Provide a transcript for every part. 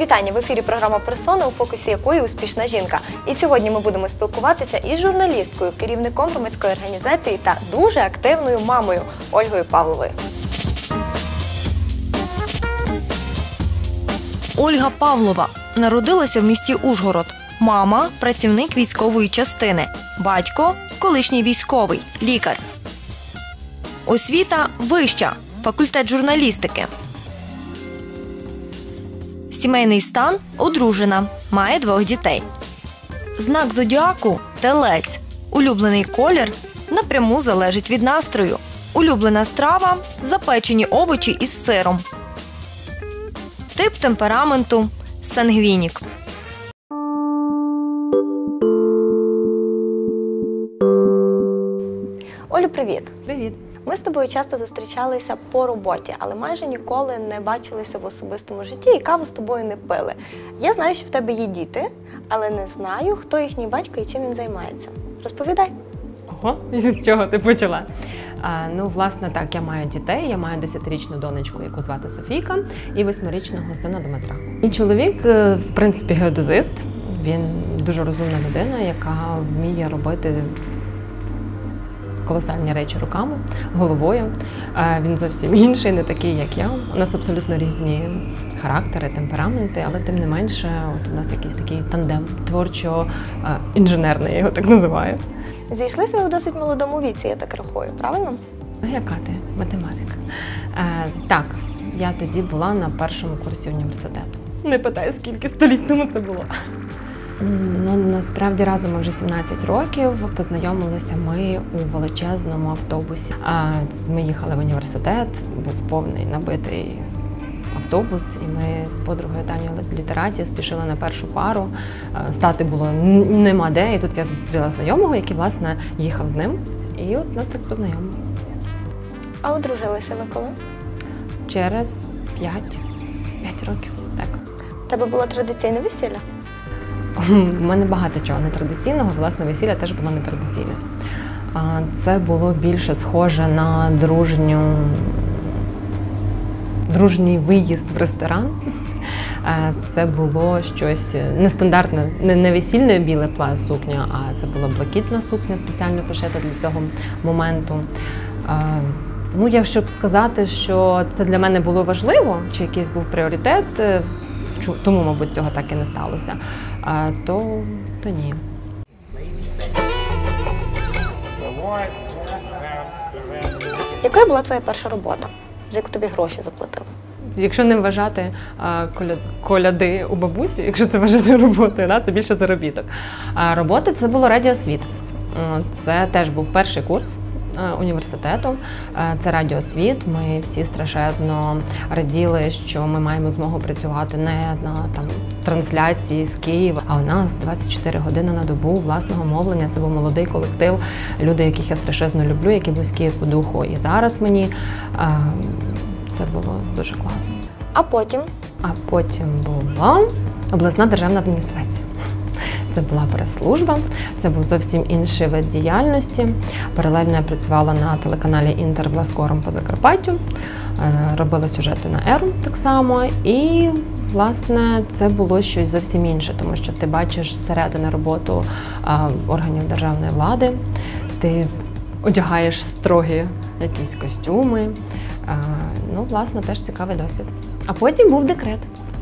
вітання! В ефірі програма «Персона», у фокусі якої успішна жінка. І сьогодні ми будемо спілкуватися із журналісткою, керівником громадської організації та дуже активною мамою Ольгою Павловою. Ольга Павлова народилася в місті Ужгород. Мама – працівник військової частини. Батько – колишній військовий, лікар. Освіта – вища, факультет журналістики. Сімейний стан – одружена, має 2 дітей. Знак зодіаку – телець. Улюблений колір напряму залежить від настрою. Улюблена страва – запечені овочі із сиром. Тип темпераменту – сангвінік. Олю, привіт! Привіт! Ми з тобою часто зустрічалися по роботі, але майже ніколи не бачилися в особистому житті і каву з тобою не пили. Я знаю, що в тебе є діти, але не знаю, хто їхній батько і чим він займається. Розповідай. Ого, з чого ти почала? Власне, так, я маю дітей, я маю 10-річну донечку, яку звати Софійка, і 8-річного сина Дмитра. Мій чоловік, в принципі, геодезист, він дуже розумна людина, яка вміє робити колосальні речі руками, головою. Він зовсім інший, не такий, як я. У нас абсолютно різні характери, темпераменти, але тим не менше у нас якийсь такий тандем творчо-інженерний, я його так називаю. Зійшлися ви в досить молодому віці, я так рахую, правильно? Яка ти? Математика. Так, я тоді була на першому курсі університету. Не питай, скільки століть тому це було. Насправді разом ми вже 17 років, познайомилися ми у величезному автобусі. Ми їхали в університет, був повний набитий автобус, і ми з подругою Танею Літераті спішили на першу пару. Стати було нема де, і тут я зустріла знайомого, який, власне, їхав з ним, і от нас так познайомили. А одружилися ви коли? Через 5 років, так. У тебе було традиційне весілля? У мене багато чого нетрадиційного, власне, весілля теж було нетрадиційне. Це було більше схоже на дружній виїзд в ресторан. Це було щось нестандартне, не весільне біле сукня, а це була блакитна сукня, спеціально пошита для цього моменту. Якщо б сказати, що це для мене було важливо, чи якийсь був пріоритет, тому, мабуть, цього так і не сталося, то ні. Якою була твоя перша робота, за яку тобі гроші заплатили? Якщо не вважати коляди у бабусі, якщо це вважати роботою, це більше заробіток. Робота – це було радіосвіт. Це теж був перший курс університету. Це радіосвіт. Ми всі страшезно раділи, що ми маємо змогу працювати не на трансляції з Києва, а у нас 24 години на добу власного мовлення. Це був молодий колектив, люди, яких я страшезно люблю, які близькі по духу. І зараз мені це було дуже класно. А потім? А потім була обласна державна адміністрація. Це була прес-служба, це був зовсім інший вид діяльності. Паралельно я працювала на телеканалі «Інтер» Власкором по Закарпаттю, робила сюжети на «Еру» так само. І, власне, це було щось зовсім інше, тому що ти бачиш зсередини роботу органів державної влади, ти одягаєш строгі якісь костюми. Власне, теж цікавий досвід. А потім був декрет.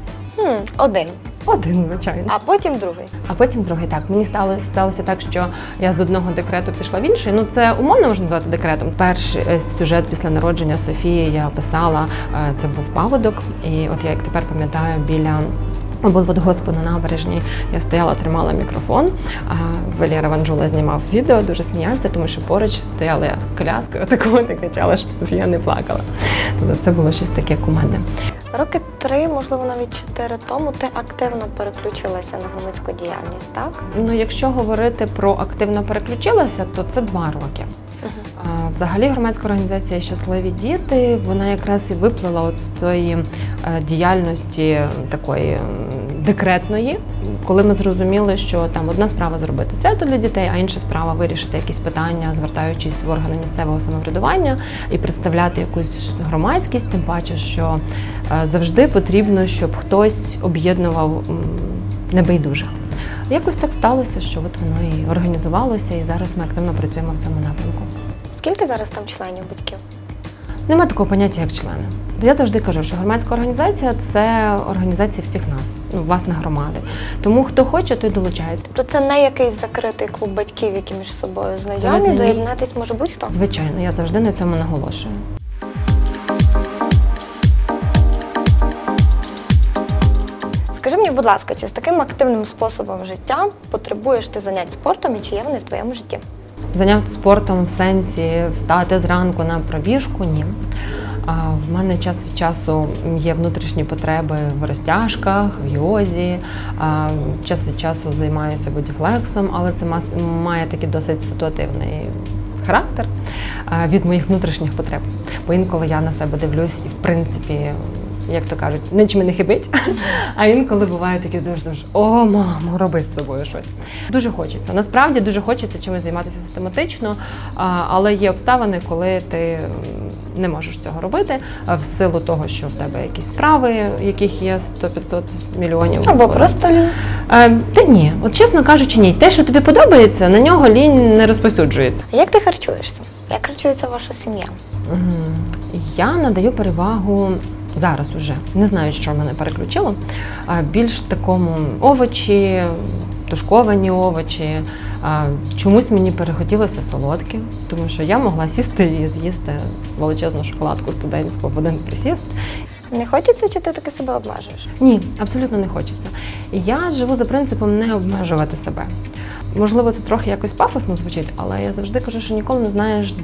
Один, звичайно. А потім другий? А потім другий, так. Мені сталося так, що я з одного декрету пішла в інший. Це умовно можна назвати декретом. Перший сюжет після народження Софії я писала, це був паводок. І от я, як тепер пам'ятаю, біля облводгоспу на набережній я стояла, тримала мікрофон, а Валера Ванжула знімав відео, дуже сміявся, тому що поруч стояла я з коляскою, такого не кричала, щоб Софія не плакала. Тобто це було щось таке кумедне. Роки 3, можливо, навіть 4 тому ти активно переключилася на громадську діяльність, так? Якщо говорити про активно переключилася, то це 2 роки. Взагалі громадська організація «Щасливі діти», вона якраз і виплила з тої діяльності такої декретної, коли ми зрозуміли, що там одна справа зробити свято для дітей, а інша справа вирішити якісь питання, звертаючись в органи місцевого самоврядування і представляти якусь громадськість, тим паче, що завжди потрібно, щоб хтось об'єднував небайдужих. Якось так сталося, що от воно і організувалося, і зараз ми активно працюємо в цьому напрямку. Скільки зараз там членів батьків? Немає такого поняття, як члени. Я завжди кажу, що громадська організація – це організація всіх нас, власне, громади. Тому хто хоче, той долучається. Тобто це не якийсь закритий клуб батьків, які між собою знайомі, Абсолютно ні. доєднатись може будь-хто? Звичайно, я завжди на цьому наголошую. Скажи мені, будь ласка, чи з таким активним способом життя потребуєш ти занять спортом і чи є вони в твоєму житті? Заняття спортом в сенсі встати зранку на пробіжку – ні. В мене час від часу є внутрішні потреби в розтяжках, в йозі, час від часу займаюся бодіфлексом, але це має такий досить ситуативний характер від моїх внутрішніх потреб. Бо інколи я на себе дивлюсь і, в принципі, як то кажуть, нічим не хибить, а інколи буває такі дуже, о, мамо, роби з собою щось. Дуже хочеться, насправді дуже хочеться чимось займатися систематично, але є обставини, коли ти не можеш цього робити, в силу того, що в тебе якісь справи, яких є 100-500 мільйонів. Або просто лінь. Та ні, от чесно кажучи, ні. Те, що тобі подобається, на нього лінь не розповсюджується. А як ти харчуєшся? Як харчується ваша сім'я? Я надаю перевагу зараз уже, не знаю, що мене переключило, більш такому овочі, тушковані овочі. Чомусь мені перехотілося солодке, тому що я могла сісти і з'їсти величезну шоколадку студентську в один присіст. Не хочеться, чи ти таки себе обмежуєш? Ні, абсолютно не хочеться. Я живу за принципом не обмежувати себе. Можливо, це трохи якось пафосно звучить, але я завжди кажу, що ніколи не знаєш,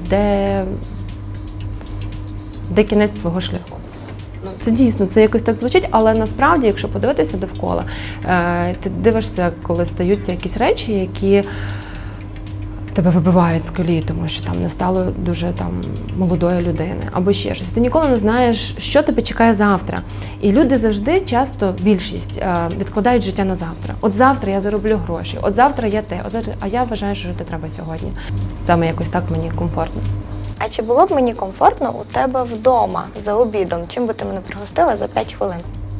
де кінець твого шляху. Це дійсно, це якось так звучить, але насправді, якщо подивитися довкола, ти дивишся, коли стаються якісь речі, які тебе вибивають з колії, тому що там не стало дуже молодої людини, або ще щось. Ти ніколи не знаєш, що тебе чекає завтра. І люди завжди, часто, більшість, відкладають життя на завтра. От завтра я зароблю гроші, от завтра я те, а я вважаю, що жити треба сьогодні. Саме якось так мені комфортно. А чи було б мені комфортно у тебе вдома за обідом? Чим би ти мене пригостила за 5 хвилин?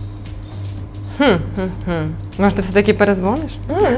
Може, ти все-таки перезвониш?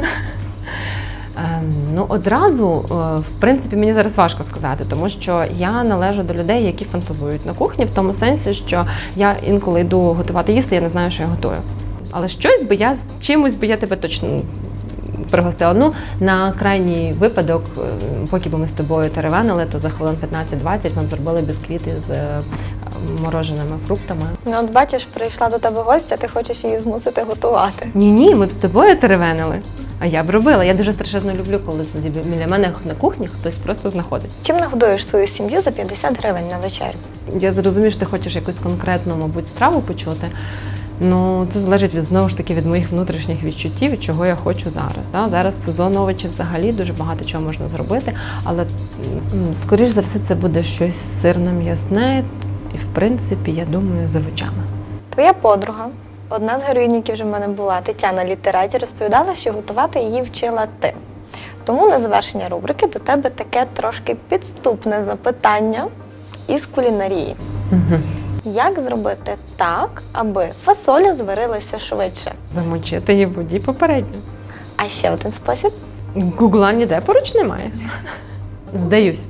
Одразу, в принципі, мені зараз важко сказати, тому що я належу до людей, які фантазують на кухні, в тому сенсі, що я інколи йду готувати їсти, я не знаю, що я готую. Але чимось би я тебе точно пригостила. На крайній випадок, поки б ми з тобою теревенили, то за хвилин 15-20 нам зробили бісквіти з мороженими фруктами. От бачиш, прийшла до тебе гостя, ти хочеш її змусити готувати. Ні, ми б з тобою теревенили. А я б робила. Я дуже страшенно люблю, коли біля мене на кухні хтось просто знаходить. Чим нагодуєш свою сім'ю за 50 гривень на вечерю? Я зрозумію, що ти хочеш якусь конкретну, мабуть, страву почути. Це залежить знову ж таки від моїх внутрішніх відчуттів, чого я хочу зараз. Зараз сезон овочів взагалі дуже багато чого можна зробити, але скоріш за все це буде щось сирно-м'ясне і, в принципі, я думаю, з овочами. Твоя подруга, одна з героїнь, які вже в мене була, Тетяна Літераті, розповідала, що готувати її вчила ти. Тому на завершення рубрики до тебе таке трошки підступне запитання із кулінарії. Як зробити так, аби фасоля зварилася швидше? Замочити її в воді попередньо. А ще один спосіб? Гугла ніде поруч немає. Здаюсь.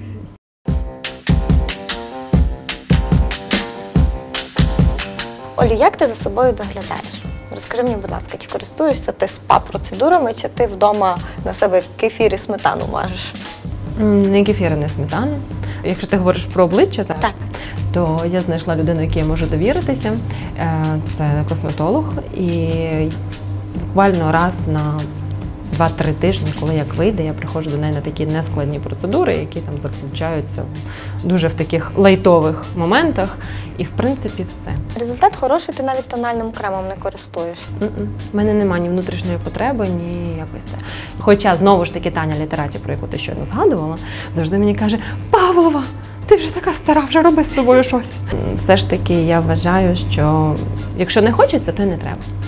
Олю, як ти за собою доглядаєш? Розкажи мені, будь ласка, чи користуєшся ти спа-процедурами, чи ти вдома на себе кефір і сметану мажеш? Не кефір, не сметану. Якщо ти говориш про обличчя зараз, так, то я знайшла людину, якій я можу довіритися. Це косметолог. І буквально раз на 2-3 тижні, коли як вийде, я приходжу до неї на такі нескладні процедури, які там заключаються дуже в таких лайтових моментах. І, в принципі, все. Результат хороший, ти навіть тональним кремом не користуєшся? У мене немає ні внутрішньої потреби, ні якось те. Хоча, знову ж таки, Таня Літераті, про яку ти щойно згадувала, завжди мені каже: «Павлова, ти вже така стара, вже роби з собою щось». Все ж таки, я вважаю, що якщо не хочеться, то й не треба.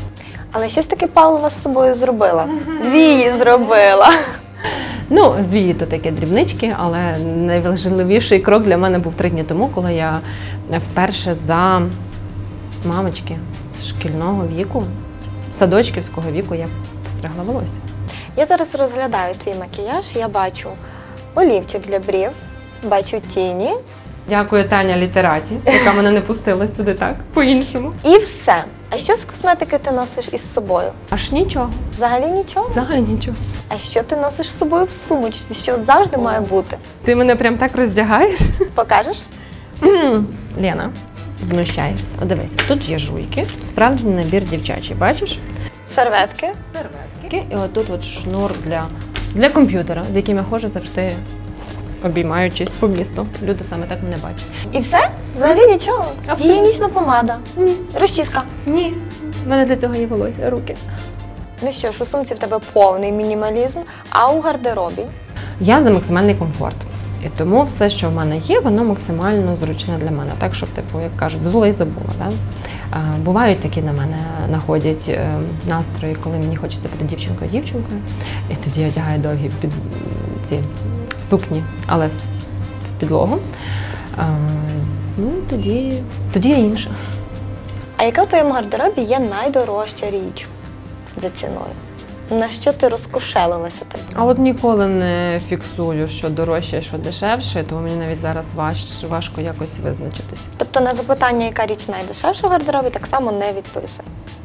Але щось таке Павлова з собою зробила. Вії зробила. Ну, дві то такі дрібнички, але найважливіший крок для мене був 3 дні тому, коли я вперше за мамочки з шкільного віку, садочківського віку, я постригла волосся. Я зараз розглядаю твій макіяж, я бачу олівчик для брів, бачу тіні Дякую Таня Літераті, яка мене не пустила сюди так, по-іншому. і все. А що з косметики ти носиш із собою? Аж нічого, Взагалі нічого? взагалі нічого. А що ти носиш з собою в сумочці? Що от завжди має бути? Ти мене прям так роздягаєш? Покажеш? Лена, знущаєшся. О, дивись, тут є жуйки, справжній набір дівчачий, бачиш? Серветки. Серветки. І отут от шнур для комп'ютера, з яким я ходжу завжди обіймаючись по місту. Люди саме так мене бачать. І все? Взагалі нічого? Абсолютно. Гігієнічна помада, Ні. розчіска. Ні. В мене для цього є волосся, руки. Ну що ж, у сумці в тебе повний мінімалізм, а у гардеробі? Я за максимальний комфорт. І тому все, що в мене є, воно максимально зручне для мене. Так, щоб, типу, як кажуть, взула і забула. Да? Бувають такі на мене находять настрої, коли мені хочеться бути дівчинкою. І тоді я одягаю довгі ці сукні, але в підлогу. Ну, тоді я інша. А яка в твоєму гардеробі є найдорожча річ за ціною? На що ти розкошелилася тим? А от ніколи не фіксую, що дорожче, що дешевше, тому мені навіть зараз важко якось визначитись. Тобто на запитання, яка річ найдешевша в гардеробі, так само не відповіси.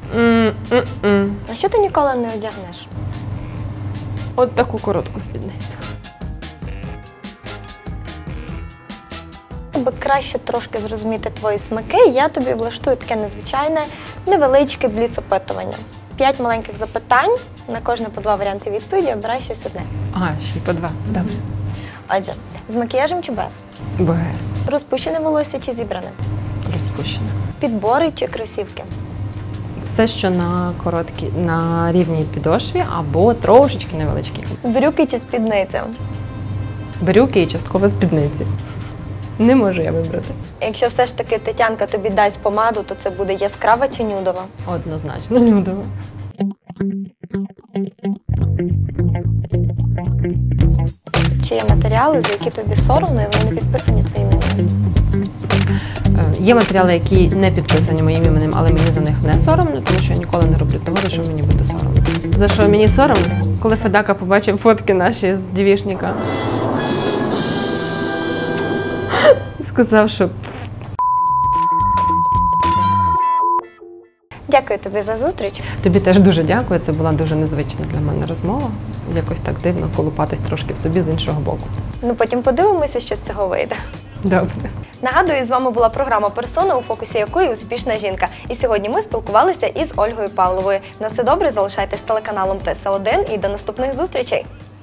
На що ти ніколи не одягнеш? От таку коротку спідницю. Аби краще трошки зрозуміти твої смаки, я тобі влаштую таке незвичайне, невеличке бліц-опитування. 5 маленьких запитань, на кожне по 2 варіанти відповіді, обирай щось одне. Ага, ще й по 2. Добре. Отже, з макіяжем чи без? БГС. Розпущене волосся чи зібране? Розпущена. Підбори чи кросівки? Все, що на рівній підошві або трошечки невеличкі. Брюки чи спідниця? Брюки і частково спідниці. Не можу я вибрати. Якщо все ж таки Тетянка тобі дасть помаду, то це буде яскрава чи нюдова? Однозначно нюдово. Чи є матеріали, за які тобі соромно і вони не підписані твоїм іменем? Є матеріали, які не підписані моїм іменем, але мені за них не соромно, тому що я ніколи не роблю того, за що мені буде соромно. За що мені соромно? Коли Федака побачив фотки наші з дівішника. Сказав, що Дякую тобі за зустріч. тобі теж дуже дякую. Це була дуже незвична для мене розмова. Якось так дивно колупатись трошки в собі з іншого боку. Ну потім подивимося, що з цього вийде. Добре. Нагадую, з вами була програма «Персона», у фокусі якої успішна жінка. І сьогодні ми спілкувалися із Ольгою Павловою. На все добре, залишайтесь з телеканалом ТС1 і до наступних зустрічей!